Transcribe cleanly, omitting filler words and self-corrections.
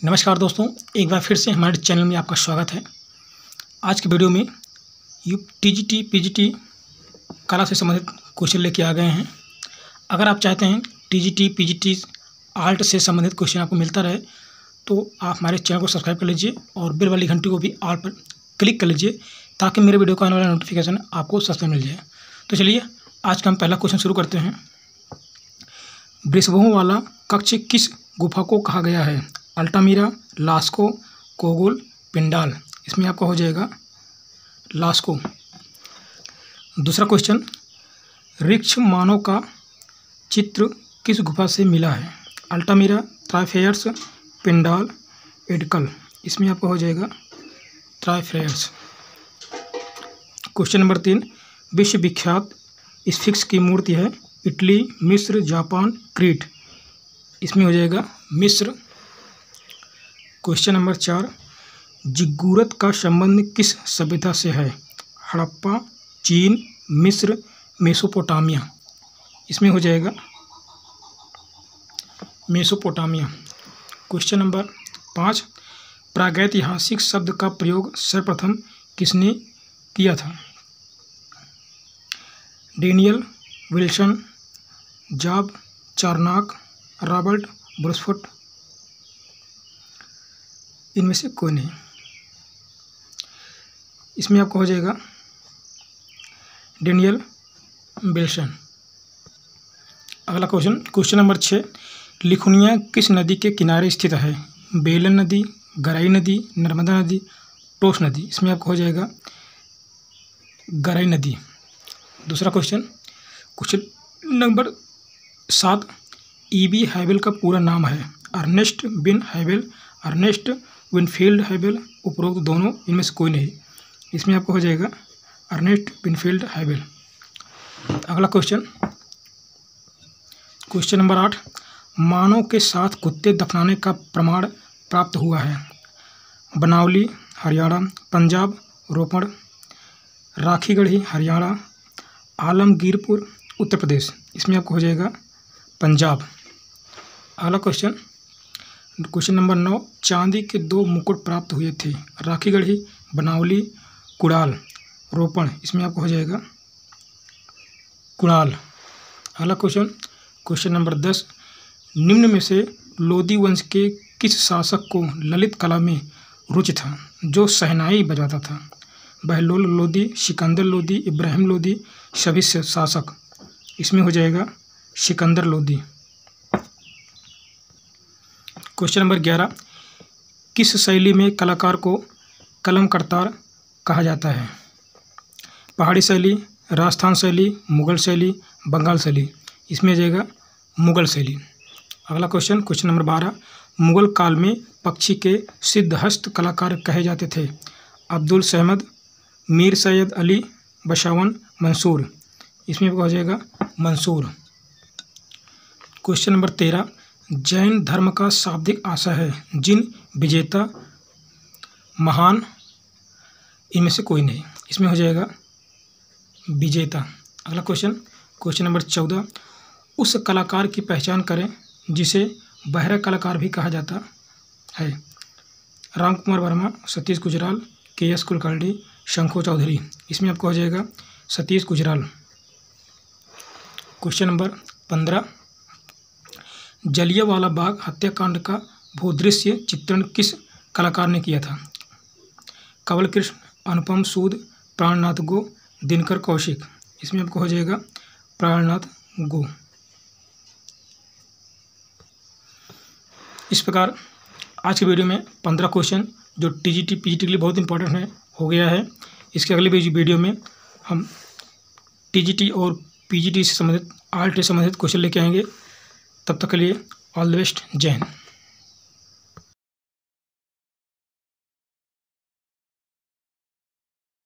नमस्कार दोस्तों, एक बार फिर से हमारे चैनल में आपका स्वागत है। आज की वीडियो में टीजीटी पीजीटी कला से संबंधित क्वेश्चन लेके आ गए हैं। अगर आप चाहते हैं टीजीटी पीजीटी आर्ट से संबंधित क्वेश्चन आपको मिलता रहे तो आप हमारे चैनल को सब्सक्राइब कर लीजिए और बेल वाली घंटी को भी ऑल पर क्लिक कर लीजिए ताकि मेरे वीडियो का आने वाला नोटिफिकेशन आपको सबसे मिल जाए। तो चलिए आज का हम पहला क्वेश्चन शुरू करते हैं। वृषभों वाला कक्ष किस गुफा को कहा गया है? Altamira, Lascaux, Cogul, Pindal. इसमें आपका हो जाएगा लास्को। दूसरा क्वेश्चन, ऋक्ष मानव का चित्र किस गुफा से मिला है? Altamira, Trois Freres, Pindal, Edakkal. इसमें आपका हो जाएगा त्राइफेयर्स। क्वेश्चन नंबर 3, विश्व विख्यात स्फिंक्स की मूर्ति है इटली, मिस्र, जापान, क्रीट। इसमें हो जाएगा मिस्र। क्वेश्चन नंबर 4, जिगूरत का संबंध किस सभ्यता से है? हड़प्पा, चीन, मिस्र, मेसोपोटामिया। इसमें हो जाएगा मेसोपोटामिया। क्वेश्चन नंबर 5, प्रागैतिहासिक शब्द का प्रयोग सर्वप्रथम किसने किया था? Daniel Wilson, Job Charnock, Robert Bruce Foote. इनमें से कोई नहीं। इसमें आपको हो जाएगा डेनियल विल्सन। अगला क्वेश्चन नंबर 6, लिथुआनिया किस नदी के किनारे स्थित है? बेलन नदी, गराई नदी, नर्मदा नदी, टोस नदी। इसमें आपको हो जाएगा गराई नदी। दूसरा क्वेश्चन नंबर 7, ईबी हैवेल का पूरा नाम है? अर्नेस्ट बिन हैवेल, अर्नेस्ट विनफील्ड हैवेल, उपरोक्त दोनों, इनमें से कोई नहीं। इसमें आपको हो जाएगा अर्नेस्ट विनफील्ड हैवेल। अगला क्वेश्चन नंबर 8, मानव के साथ कुत्ते दफनाने का प्रमाण प्राप्त हुआ है? बनावली हरियाणा, पंजाब रोपड़, राखीगढ़ी हरियाणा, आलमगीरपुर उत्तर प्रदेश। इसमें आपको हो जाएगा पंजाब। अगला क्वेश्चन नंबर 9, चांदी के 2 मुकुट प्राप्त हुए थे? राखीगढ़ी, बनावली, कुड़ाल, रोपड़। इसमें आपको हो जाएगा कुड़ाल। अगला क्वेश्चन नंबर 10, निम्न में से लोदी वंश के किस शासक को ललित कला में रुचि था जो शहनाई बजाता था? बहलोल लोदी, सिकंदर लोदी, इब्राहिम लोदी, सभी शासक। इसमें हो जाएगा सिकंदर लोदी। क्वेश्चन नंबर 11, किस शैली में कलाकार को कलम करतार कहा जाता है? पहाड़ी शैली, राजस्थान शैली, मुगल शैली, बंगाल शैली। इसमें आ जाएगा मुगल शैली। अगला क्वेश्चन नंबर 12, मुगल काल में पक्षी के सिद्धहस्त कलाकार कहे जाते थे? अब्दुल सहमद, मीर सैयद अली, बशावन, मंसूर। इसमें हो जाएगा मंसूर। क्वेश्चन नंबर 13, जैन धर्म का शाब्दिक आशय है? जिन, विजेता, महान। इनमें से कोई नहीं। इसमें हो जाएगा विजेता। अगला क्वेश्चन नंबर 14, उस कलाकार की पहचान करें जिसे बहरा कलाकार भी कहा जाता है? राम कुमार वर्मा, सतीश गुजराल, के.एस. कुलकर्णी, शंखो चौधरी। इसमें आपको हो जाएगा सतीश गुजराल। क्वेश्चन नंबर 15, जलियांवाला बाग हत्याकांड का भूदृश्य चित्रण किस कलाकार ने किया था? कंवल कृष्ण, अनुपम सूद, प्राणनाथ गो, दिनकर कौशिक। इसमें आपको हो जाएगा प्राणनाथ गो। इस प्रकार आज की वीडियो में 15 क्वेश्चन जो टीजीटी पीजीटी के लिए बहुत इंपॉर्टेंट है हो गया है। इसके अगले वीडियो में हम टीजीटी और पीजीटी से संबंधित आर्ट से संबंधित क्वेश्चन लेके आएंगे। तब तक के लिए ऑल द बेस्ट। जय हिंद।